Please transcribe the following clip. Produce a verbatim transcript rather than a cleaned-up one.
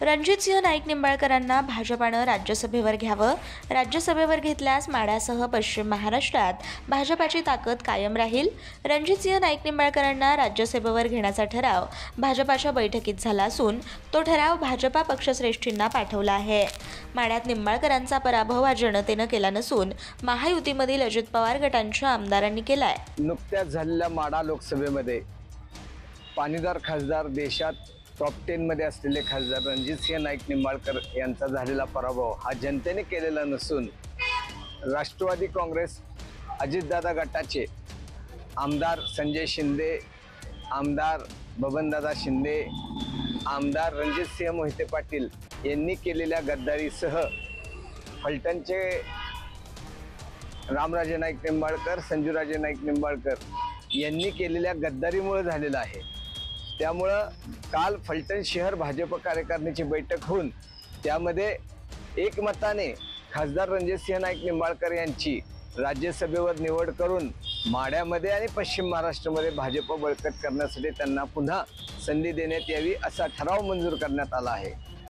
रणजितसिंह नाईक निंबाळकरांना भाजपानं राज्यसभेवर घ्यावं। राज्यसभेवर घेतल्यास माढ्यासह पश्चिम महाराष्ट्रात भाजपाची ताकद कायम राहील। रणजितसिंह नाईक निंबाळकरांना राज्यसभेवर घेण्याचा ठराव भाजपाच्या बैठकीत झाला असून तो ठराव भाजपा पक्षश्रेष्ठींना पाठवला आहे। माढ्यात निंबाळकरांचा पराभव हा जनतेनं केला नसून महायुतीमधील अजित पवार गटांच्या आमदारांनी केलाय। नुकत्याच झालेल्या माढा लोकसभेमध्ये पाणीदार खासदार, देशात टॉप टेन मध्ये असलेले खासदार रणजितसिंह नाईक निंबाळकर यांचा झालेला पराभव हा जनतेने केलेला नसून राष्ट्रवादी काँग्रेस अजितदादा गटाचे आमदार संजय शिंदे, आमदार बबनदादा शिंदे, आमदार रणजितसिंह मोहिते पाटील यांनी केलेल्या गद्दारीसह फलटणचे रामराजे नाईक निंबाळकर, संजूराजे नाईक निंबाळकर यांनी केलेल्या गद्दारीमुळे झालेला आहे। त्यामुळं काल फलटण शहर भाजप कार्यकारिणीची बैठक होऊन त्यामध्ये एकमताने खासदार रणजितसिंह नाईक निंबाळकर यांची राज्यसभेवर निवड करून माढ्यामध्ये आणि पश्चिम महाराष्ट्रामध्ये भाजप बळकट करण्यासाठी त्यांना पुन्हा संधी देण्यात यावी असा ठराव मंजूर करण्यात आला आहे।